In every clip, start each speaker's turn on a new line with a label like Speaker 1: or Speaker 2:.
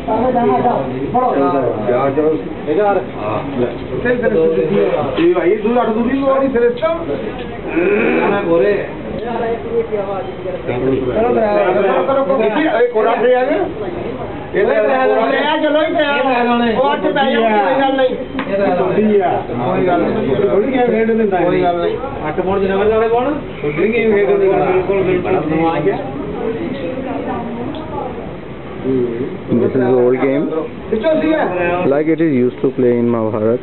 Speaker 1: This is old game, like it is used to play in Mahabharat.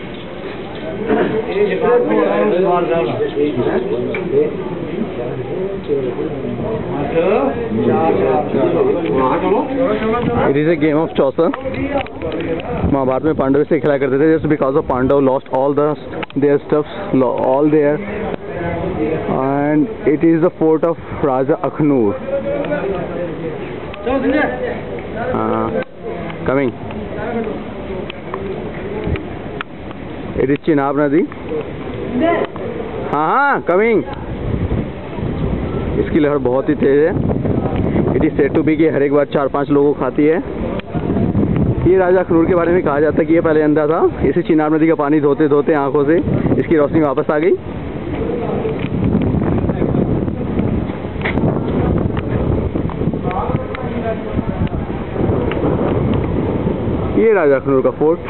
Speaker 1: It is a game of Chaucer. Mahabharat में पांडव से खेला करते थे, just because of Pandav lost all their stuffs, all there, and it is the fort of Raja Akhnur. Coming. It is Chenab Nadi. हाँ coming. इसकी लहर बहुत ही तेज है। It is said to be कि हर एक बार 4-5 लोगों को खाती है। ये राजा अखनूर के बारे में कहा जाता है कि ये पहले अंधा था, इसे चिनाब नदी का पानी धोते धोते आंखों से इसकी रोशनी वापस आ गई। ये राजा अखनूर का फोर्ट।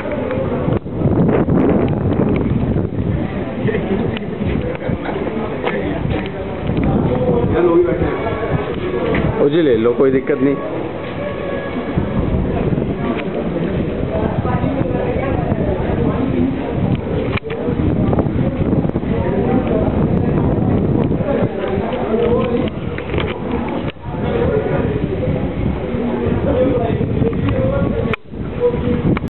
Speaker 1: ले लो, कोई दिक्कत नहीं।